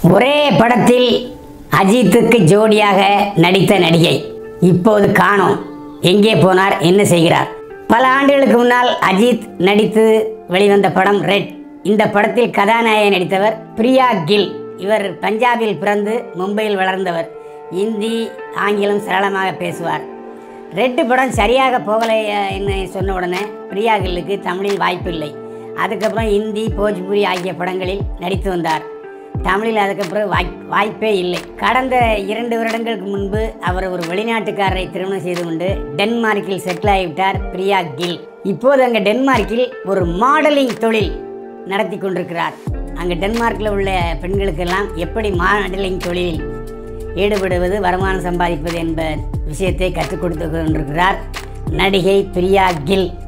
ஒரே படத்தில் அஜித்துக்கு ஜோடியாக நடித்த நடிகை இப்போது காணோம். எங்கே போனார், என்ன செய்கிறார்? பல ஆண்டுகளுக்கு முன்னால் அஜித் நடித்து வெளிவந்த படம் ரெட். இந்த படத்தில் கதாநாயகி நடித்தவர் பிரியா கில். இவர் பஞ்சாபில் பிறந்து மும்பையில் வளர்ந்தவர். இந்தி ஆங்கிலம் சரளமாக பேசுவார். ரெட்டு படம் சரியாக போகலை என்று சொன்ன உடனே பிரியா கில்லுக்கு தமிழில் வாய்ப்பில்லை. அதுக்கப்புறம் இந்தி, போஜ்புரி ஆகிய படங்களில் நடித்து வந்தார். தமிழில் அதுக்கப்புறம் வாய்ப்பே இல்லை. கடந்த 2 வருடங்களுக்கு முன்பு அவர் ஒரு வெளிநாட்டுக்காரரை திருமணம் செய்து கொண்டு டென்மார்க்கில் செட்டில் ஆகிவிட்டார் பிரியா கில். இப்போது அங்கே டென்மார்க்கில் ஒரு மாடலிங் தொழில் நடத்தி கொண்டிருக்கிறார். அங்கே டென்மார்க்கில் உள்ள பெண்களுக்கெல்லாம் எப்படி மாடலிங் தொழிலில் ஈடுபடுவது, வருமானம் சம்பாதிப்பது என்ப விஷயத்தை கற்றுக் கொடுத்து கொண்டிருக்கிறார் நடிகை பிரியா கில்.